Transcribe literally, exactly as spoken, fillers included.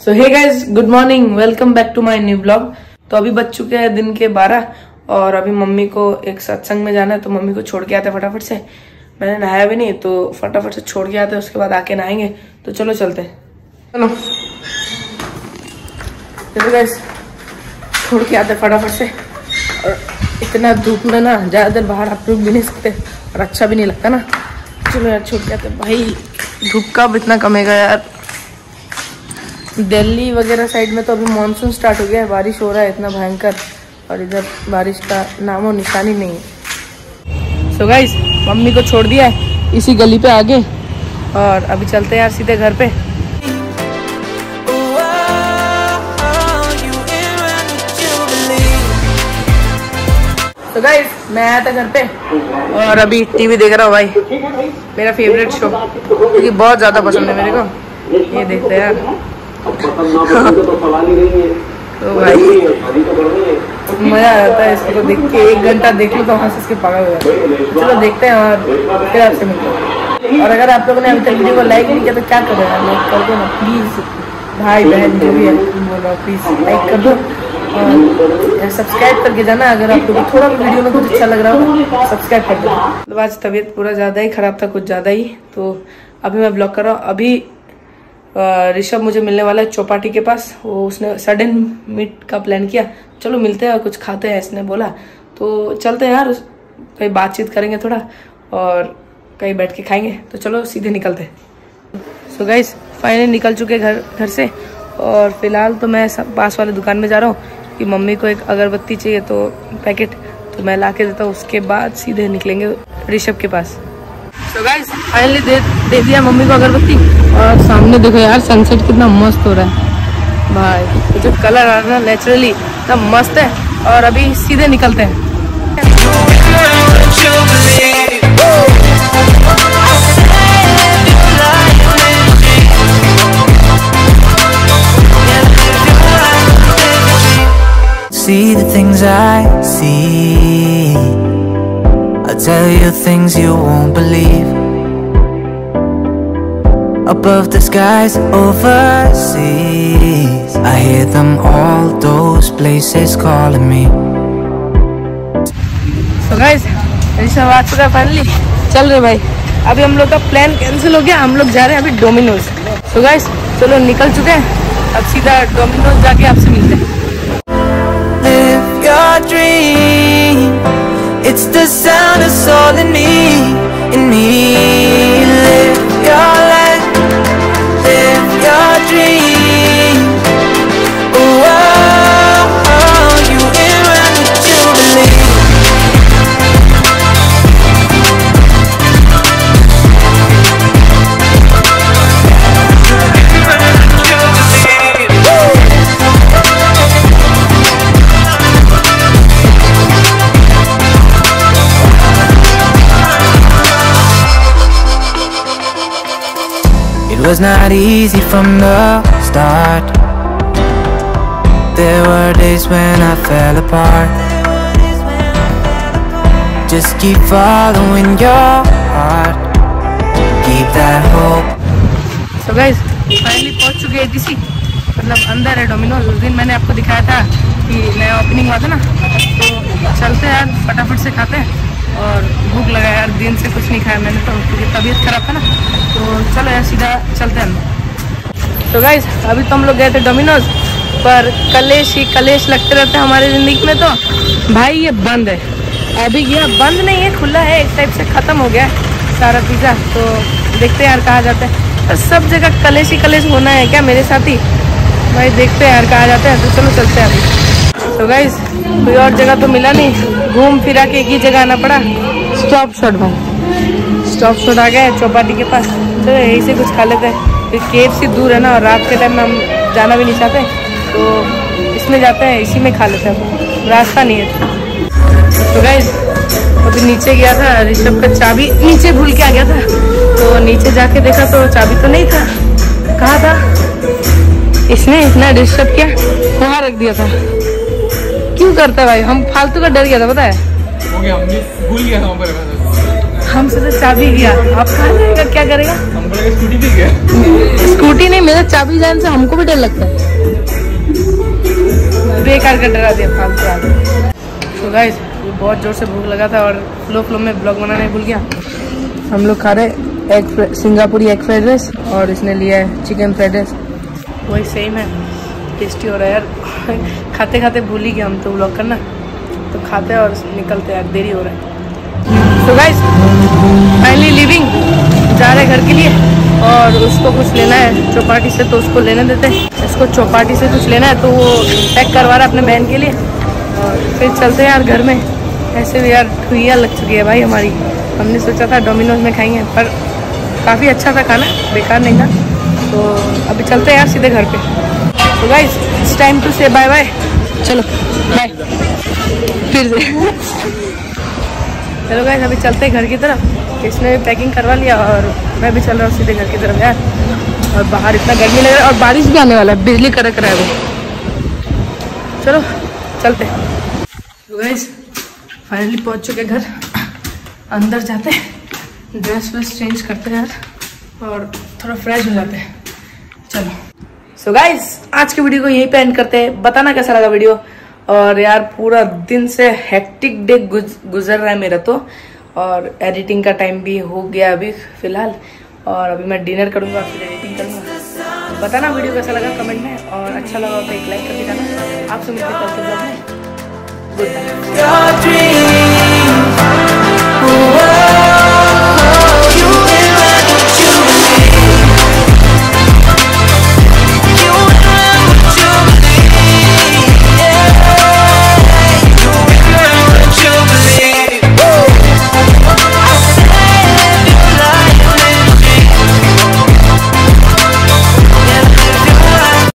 So hey guys, good morning, welcome back to my new blog. तो अभी बज चुके हैं दिन के बारह और अभी मम्मी को एक सत्संग में जाना है, तो मम्मी को छोड़ के आते हैं फटाफट से। मैंने नहाया भी नहीं, तो फटाफट से छोड़ के आते हैं, उसके बाद आके नहाएंगे। तो चलो चलते हैं, चलो चलो गाइज, छोड़ के आते फटाफट से। और इतना धूप में ना ज़्यादा देर बाहर आप रुक भी नहीं सकते और अच्छा भी नहीं लगता ना। चलो यार छोड़ के आते भाई, धूप कब इतना कमेगा यार। दिल्ली वगैरह साइड में तो अभी मानसून स्टार्ट हो गया है, बारिश हो रहा है इतना भयंकर, और इधर बारिश का नामो निशानी नहीं है। सो गाइस, मम्मी को छोड़ दिया है इसी गली पे आगे और अभी चलते हैं यार सीधे घर पे। तो गाइस, मैं आया था घर पे और अभी टीवी देख रहा हूँ भाई, मेरा फेवरेट शो, क्योंकि बहुत ज्यादा पसंद है मेरे को। ये देखते हैं यार तो भाई मजा आता है इसको देख के। एक घंटा देख लो तो वहाँ से इसके पागल हो जाते हैं। चलो देखते हैं और फिर आपसे मिलते हैं। और अगर आप लोगों ने अभी तक वीडियो को लाइक नहीं किया तो क्या करें यार, लाइक कर दो ना प्लीज, भाई बहन जो भी है बोल रहा प्लीज लाइक कर दो और सब्सक्राइब करके जाना। अगर आप लोग थोड़ा भी वीडियो में कुछ अच्छा लग रहा हो सब्सक्राइब कर दो। मतलब आज तबीयत पूरा ज्यादा ही खराब था, कुछ ज्यादा ही, तो अभी मैं ब्लॉग कर रहा हूँ। अभी ऋषभ मुझे मिलने वाला है चौपाटी के पास, वो उसने सडन मीट का प्लान किया, चलो मिलते हैं और कुछ खाते हैं इसने बोला, तो चलते हैं यार, कहीं बातचीत करेंगे थोड़ा और कहीं बैठ के खाएंगे। तो चलो सीधे निकलते हैं। सो गाइस, फाइनली निकल चुके घर घर से और फिलहाल तो मैं पास वाले दुकान में जा रहा हूँ कि मम्मी को एक अगरबत्ती चाहिए तो पैकेट, तो मैं ला के देता हूँ, उसके बाद सीधे निकलेंगे ऋषभ के पास। तो गाइस, फाइनली दे, दे दिया मम्मी को अगरबत्ती और सामने देखो यार सनसेट कितना मस्त हो रहा है भाई, जो कलर आ रहा है नेचुरली इतना मस्त है। और अभी सीधे निकलते हैं। See the things I see, I'll tell you things you won't believe. Above the skies overseas, I hear them all, those places calling me. So guys, Rishabh आ चुका है फाइनली, चल रहे भाई। अभी हम लोग का प्लान कैंसिल हो गया, हम लोग जा रहे हैं अभी डोमिनोज। So guys, चलो निकल चुके हैं, अब सीधा डोमिनोज जाके आपसे मिलते हैं। Live your dream, it's the sound of soul in me, in me. Live your life, live your dream. Oh, oh, oh, you in when you believe. It was not easy from the start. There were days when I fell apart. Just keep following your heart, keep that hope. So guys, finally पहुंच चुके हैं ATC, मतलब अंदर है Domino's. उस दिन मैंने आपको दिखाया था कि नया ओपनिंग हुआ था ना, तो चलते हैं यार फटाफट से खाते हैं। और भूख लगा यार, दिन से कुछ नहीं खाया मैंने तो, क्योंकि तबीयत खराब था ना, तो चलो यार सीधा चलते हैं। तो गाइस, अभी तो हम लोग गए थे डोमिनोज, पर कलेश ही कलेश लगते रहते हैं हमारी ज़िंदगी में। तो भाई ये बंद है अभी, ये बंद नहीं है, खुला है, एक टाइप से ख़त्म हो गया है सारा पिज़्ज़ा। तो देखते हैं यार कहाँ जाते हैं। तो सब जगह कलेश ही कलेश होना है क्या मेरे साथ ही भाई, देखते हैं यार कहाँ जाते हैं। तो चलो चलते हैं अभी। तो गाइस, कोई और जगह तो मिला नहीं, घूम फिरा के एक ही जगह आना पड़ा, स्टॉप शॉट भाई। स्टॉप शॉट आ गया चौपाटी के पास, तो यहीं से कुछ खा लेते हैं। फिर केएफसी दूर है ना, और रात के टाइम में हम जाना भी नहीं चाहते, तो इसमें जाते हैं, इसी में खा लेते हैं, रास्ता नहीं है। तो गाइस, अभी नीचे गया था, ऋषभ का चाबी नीचे भूल के आ गया था, तो नीचे जाके देखा तो चाबी तो नहीं था। कहाँ था इसने, इतना डिस्टर्ब किया, वहाँ रख दिया था। क्यों करता है भाई, हम फालतू का डर गया था, पता है। हो गया, भूल गया था। हमसे तो चाबी गया, आप कहाँ जाएगा, क्या करेगा? हमको लगा स्कूटी भी गया। स्कूटी नहीं, मेरा चाबी जाने से हमको भी डर लगता है। बेकार का डरा दिया फालतू आदमी। तो गाइस बहुत जोर से भूख लगा था और फ्लो फ्लो में ब्लॉग बनाने भूल गया। हम लोग खा रहे एग सिंगापुरी एग फ्राइड राइस और इसने लिया है चिकन फ्राइड राइस। वही सेम है, टेस्टी हो रहा है यार। खाते खाते भूल ही गया हम तो ब्लॉग करना, तो खाते और निकलते यार, देरी हो रहा है। तो गाइस फाइनली लिविंग जा रहे घर के लिए और उसको कुछ लेना है चौपाटी से, तो उसको लेने देते हैं। इसको चौपाटी से कुछ लेना है तो वो पैक करवा रहा है अपने बहन के लिए और फिर चलते हैं यार घर में। ऐसे भी यार ठुइया लग चुकी है भाई हमारी। हमने सोचा था डोमिनोज में खाएंगे पर काफ़ी अच्छा था खाना, बेकार नहीं था। तो अभी चलते हैं यार सीधे घर पे। तो guys it's time to say bye bye. चलो बाय फिर से। चलो गाइस अभी चलते हैं घर की तरफ। इसने भी पैकिंग करवा लिया और मैं भी चल रहा हूँ सीधे घर की तरफ यार। और बाहर इतना गर्मी लग रहा है और बारिश भी आने वाला है, बिजली कड़क रहा है वो। चलो चलते हैं। तो गाइस फाइनली पहुँच चुके घर, अंदर जाते हैं, ड्रेस वेस चेंज करते हैं यार और थोड़ा फ्रेश हो जाते हैं। चलो सो so गाइस आज के वीडियो को यहीं पे एंड करते हैं। बताना कैसा लगा वीडियो। और यार पूरा दिन से हेक्टिक डे गुज, गुजर रहा है मेरा तो, और एडिटिंग का टाइम भी हो गया अभी फिलहाल। और अभी मैं डिनर करूंगा फिर एडिटिंग करूंगा। बताना वीडियो कैसा लगा कमेंट में, और अच्छा लगा तो एक लाइक कर देना। आपसे मिलते हैं कल के ब्लॉग में। Good night.